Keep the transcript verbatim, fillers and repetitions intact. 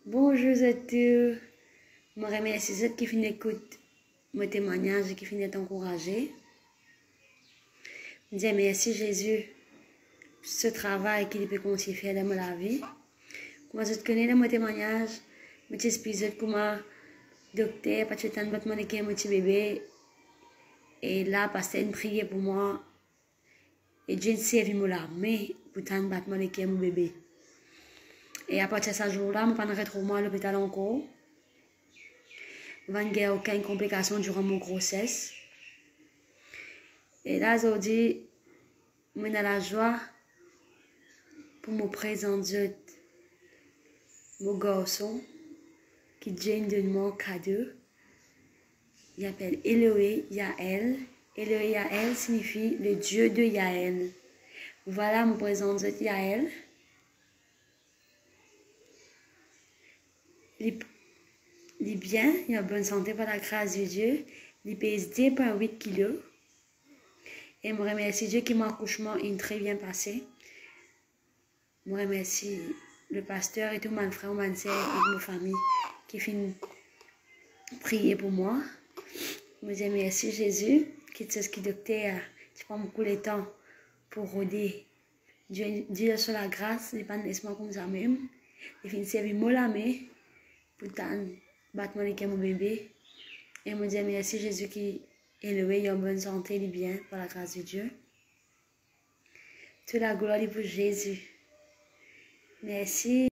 Bonjour à tous. Je remercie ceux qui finissent d'écouter mon témoignage et qui finissent d'encourager. Je dis merci Jésus pour ce travail qu'il peut continuer à faire dans ma vie. Comment je te connais dans mon témoignage, je t'explique comment docteur, parce que tu as un mon petit bébé. Et là, pasteur une prière pour moi. Et Dieu servi moi là, mais pour t'en battre mon bébé. Et à partir de ce jour-là, je ne vais pas retourner à l'hôpital encore. Je ne vais pas aucune complication durant mon grossesse. Et là, aujourd'hui, je suis dans la joie pour me présenter mon garçon qui vient de mon cadeau. Il s'appelle Eloé Yael. Eloé Yael signifie le Dieu de Yael. Voilà, je me présente Yael. Il est bien, il a bonne santé par la grâce de Dieu. Il pèse deux virgule huit kilos. Et je remercie Dieu que mon accouchement est très bien passé. Je remercie le pasteur et tout mon frère, mon soeur et ma famille qui finissent prier pour moi. Je dis merci Jésus, qui est ce qui docteur, tu prends beaucoup de temps pour rôder. Dieu, Dieu sur la grâce, il n'est pas laisse-moi comme ça même. Il finit servir moi la main pour battre mon bébé. Et je dis merci Jésus qui est élevé, il est en bonne santé, il est bien par la grâce de Dieu. Toute la gloire est pour Jésus. Merci.